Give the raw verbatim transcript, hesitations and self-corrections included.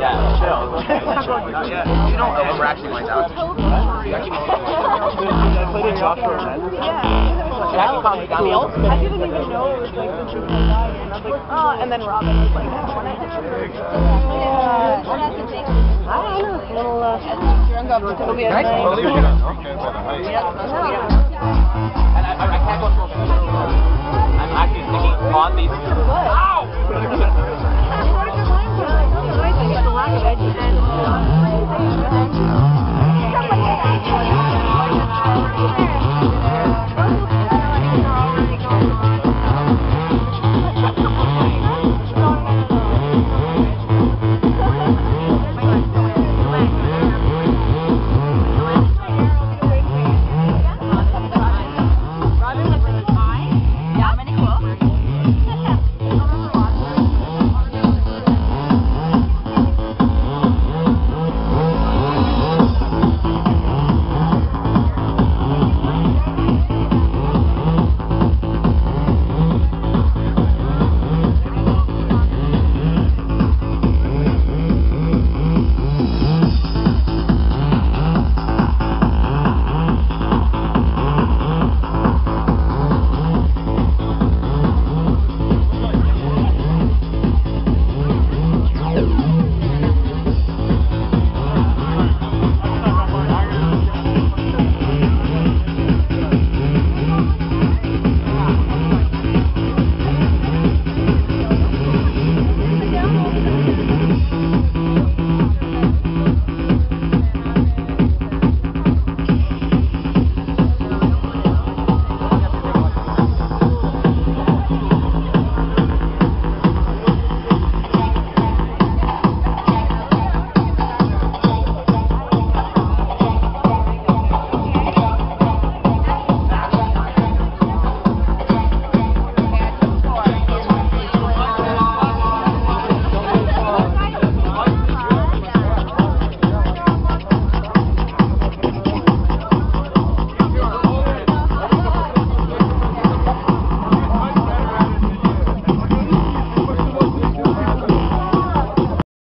Yeah, chill. Not yet. You know when we're actually going out. You actually need to go. I played in Joshua then. Yeah. It actually calmed me down. I didn't even know it was like the truth of life. And I was like, oh, and then Robin was like, yeah. I don't know. A little, uh, drunk up. It'll be a nice. And I, I can't go through a I'm actually sticking on these. Ow! The lack of edge.